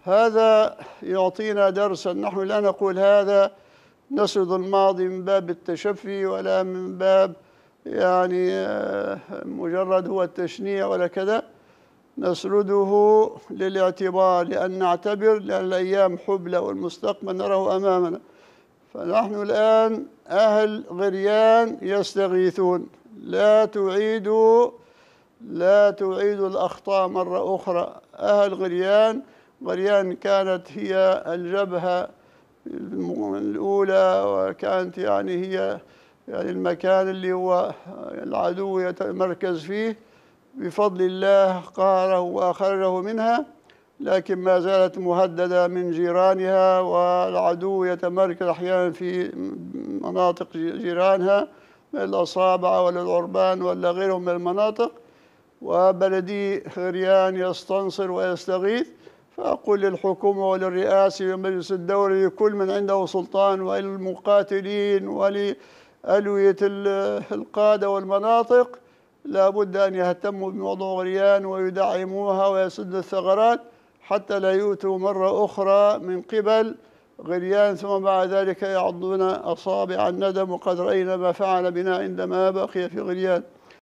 هذا يعطينا درسا. نحن لا نقول هذا نسرد الماضي من باب التشفي ولا من باب يعني مجرد هو التشنيع ولا كذا، نسرده للاعتبار، لأن نعتبر لأن الأيام حبلى والمستقبل نراه أمامنا. فنحن الآن أهل غريان يستغيثون، لا تعيدوا الأخطاء مرة أخرى. أهل غريان كانت هي الجبهة الأولى، وكانت يعني هي يعني المكان اللي هو العدو يتمركز فيه. بفضل الله قهره وأخرجه منها، لكن ما زالت مهددة من جيرانها، والعدو يتمركز أحيانا في مناطق جيرانها من الأصابع ولا العربان ولا غيرهم من المناطق. وبلدي غريان يستنصر ويستغيث. فأقول للحكومة وللرئاسة والمجلس الدولي لكل من عنده سلطان وللمقاتلين ولألوية القادة والمناطق، لا بد أن يهتموا بموضوع غريان ويدعموها ويسدوا الثغرات حتى لا يؤتوا مرة أخرى من قبل غريان ثم بعد ذلك يعضون أصابع الندم. وقد رأينا ما فعل بنا عندما بقي في غريان.